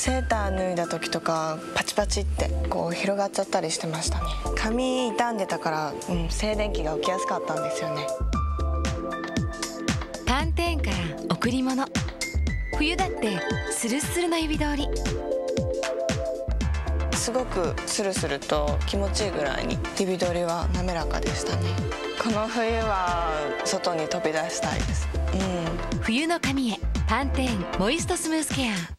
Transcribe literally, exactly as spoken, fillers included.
セーター脱いだ時とかパチパチってこう広がっちゃったりしてましたね。髪傷んでたから、うん、静電気が起きやすかったんですよね。 パンテーンから贈り物、冬だってスルスルの指通り。 すごくスルスルと気持ちいいぐらいに指通りは滑らかでしたね。この冬は外に飛び出したいです。うん、 冬の髪へパンテーンモイストスムースケア。